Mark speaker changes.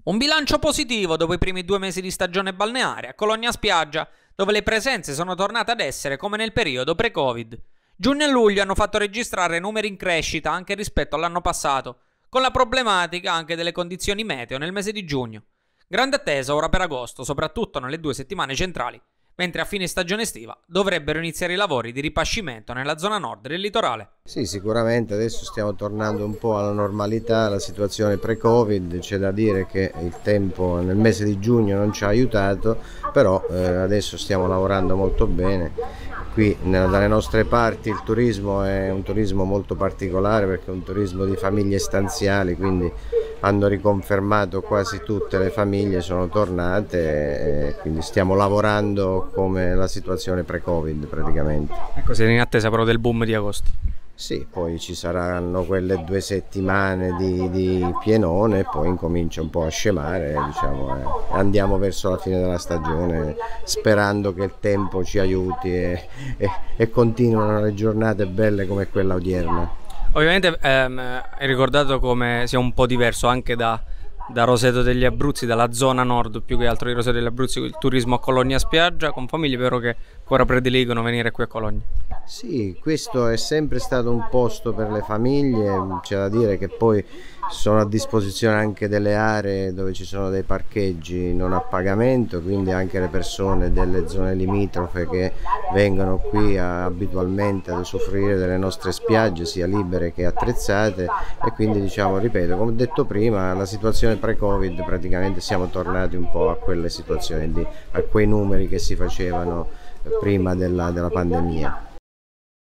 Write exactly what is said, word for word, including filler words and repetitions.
Speaker 1: Un bilancio positivo dopo i primi due mesi di stagione balneare a Cologna Spiaggia, dove le presenze sono tornate ad essere come nel periodo pre-Covid. Giugno e luglio hanno fatto registrare numeri in crescita anche rispetto all'anno passato, con la problematica anche delle condizioni meteo nel mese di giugno. Grande attesa ora per agosto, soprattutto nelle due settimane centrali, mentre a fine stagione estiva dovrebbero iniziare i lavori di ripascimento nella zona nord del litorale.
Speaker 2: Sì, sicuramente adesso stiamo tornando un po' alla normalità, la situazione pre-Covid. C'è da dire che il tempo nel mese di giugno non ci ha aiutato, però eh, adesso stiamo lavorando molto bene. Qui dalle nostre parti il turismo è un turismo molto particolare perché è un turismo di famiglie stanziali, quindi hanno riconfermato, quasi tutte le famiglie sono tornate e quindi stiamo lavorando come la situazione pre-Covid praticamente.
Speaker 1: Ecco, siete in attesa però del boom di agosto.
Speaker 2: Sì, poi ci saranno quelle due settimane di, di pienone e poi incomincia un po' a scemare, diciamo, e andiamo verso la fine della stagione sperando che il tempo ci aiuti e, e, e continuino le giornate belle come quella odierna.
Speaker 1: Ovviamente ehm, hai ricordato come sia un po' diverso anche da, da Roseto degli Abruzzi, dalla zona nord più che altro di Roseto degli Abruzzi, il turismo a Cologna Spiaggia, con famiglie però che ancora prediligono venire qui a Cologna.
Speaker 2: Sì, questo è sempre stato un posto per le famiglie, c'è da dire che poi sono a disposizione anche delle aree dove ci sono dei parcheggi non a pagamento, quindi anche le persone delle zone limitrofe che vengono qui a, abitualmente ad usufruire delle nostre spiagge, sia libere che attrezzate, e quindi diciamo, ripeto, come ho detto prima, la situazione pre-Covid praticamente siamo tornati un po' a quelle situazioni, di, a quei numeri che si facevano prima della, della pandemia.